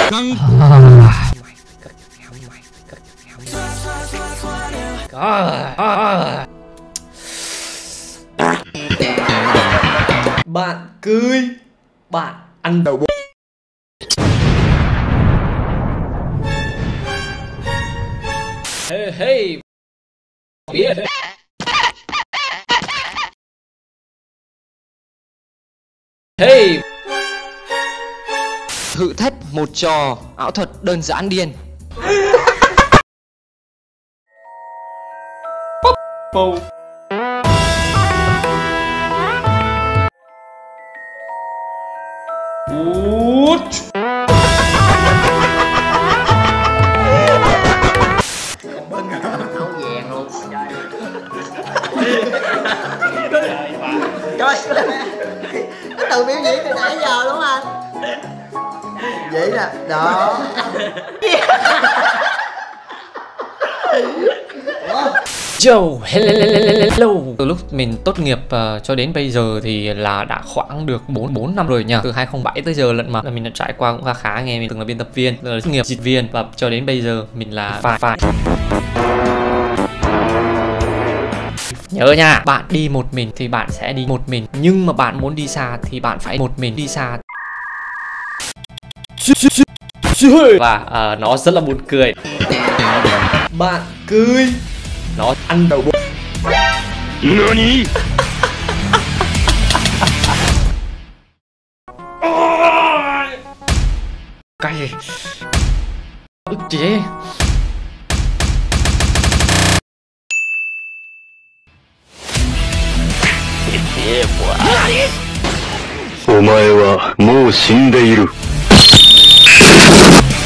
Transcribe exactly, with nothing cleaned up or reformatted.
Căng. Bạn cười, bạn ăn đầu bò. Hey hey. Hey. Thử thách một trò ảo thuật đơn giản điên. Bầu. Út. Áo vàng luôn. Coi. Nó tự biểu diễn từ nãy giờ đúng không anh? Vậy nè, đó. Yo, hello, hello. Từ lúc mình tốt nghiệp uh, cho đến bây giờ thì là đã khoảng được bốn bốn năm rồi nhỉ. Từ hai không bảy tới giờ lận mà là mình đã trải qua cũng khá khá. Nghe mình từng là biên tập viên, rồi tốt nghiệp dịch viên và cho đến bây giờ mình là phải phải. Nhớ nha, bạn đi một mình thì bạn sẽ đi một mình, nhưng mà bạn muốn đi xa thì bạn phải một mình đi xa. Và uh, nó rất là buồn cười. Bạn cười, nó ăn đầu bò. Nani? Cay. Ức chế. お前はもう死んでいる。